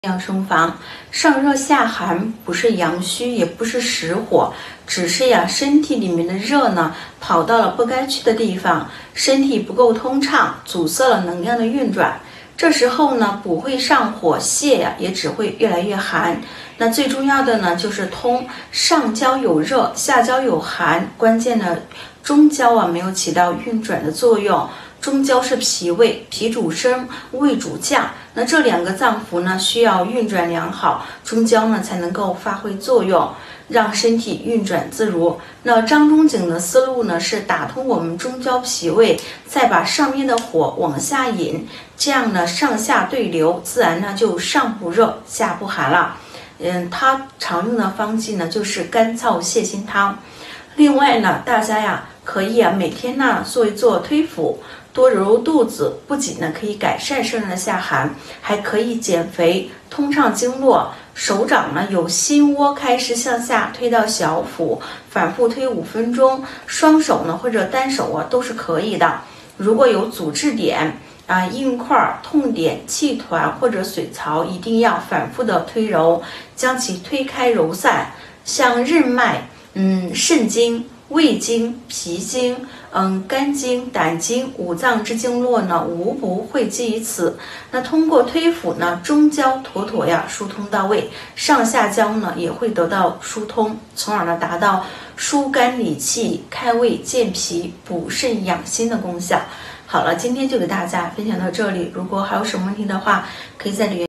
养生房上热下寒不是阳虚，也不是实火，只是身体里面的热呢跑到了不该去的地方，身体不够通畅，阻塞了能量的运转。这时候呢不会上火，泻也只会越来越寒。那最重要的呢就是通，上焦有热，下焦有寒，关键呢中焦没有起到运转的作用。中焦是脾胃，脾主升，胃主降。那这两个脏腑呢需要运转良好，中焦呢才能够发挥作用，让身体运转自如。那张仲景的思路呢是打通我们中焦脾胃，再把上面的火往下引，这样呢上下对流，自然呢就上不热下不寒了。他常用的方剂呢就是甘草泻心汤。另外呢，大家可以每天做一做推腹，多揉揉肚子，不仅呢可以改善肾的下寒，还可以减肥、通畅经络。手掌呢由心窝开始向下推到小腹，反复推5分钟。双手呢或者单手都是可以的。如果有阻滞点硬块、痛点、气团或者水槽，一定要反复的推揉，将其推开揉散。像任脉、肾经、胃经、脾经、肝经、胆经5脏之经络呢，无不汇集于此。那通过推腹呢，中焦妥妥疏通到位，上下焦呢也会得到疏通，从而呢达到疏肝理气、开胃健脾、补肾养心的功效。好了，今天就给大家分享到这里，如果还有什么问题的话，可以在留言